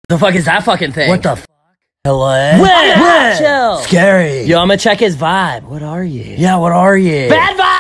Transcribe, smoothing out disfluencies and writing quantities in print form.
The fuck is that fucking thing? What the fuck? Hello? What? Chill. Scary. Yo, I'm gonna check his vibe. What are you? Yeah, what are you? Bad vibe!